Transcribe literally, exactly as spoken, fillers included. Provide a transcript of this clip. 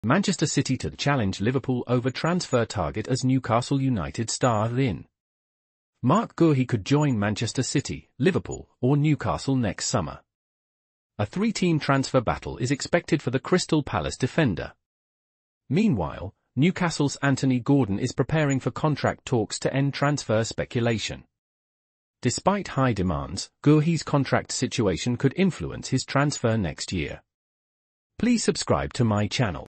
Manchester City to challenge Liverpool over transfer target as Newcastle United star in. Marc Guehi could join Manchester City, Liverpool, or Newcastle next summer. A three-team transfer battle is expected for the Crystal Palace defender. Meanwhile, Newcastle's Anthony Gordon is preparing for contract talks to end transfer speculation. Despite high demands, Guehi's contract situation could influence his transfer next year. Please subscribe to my channel.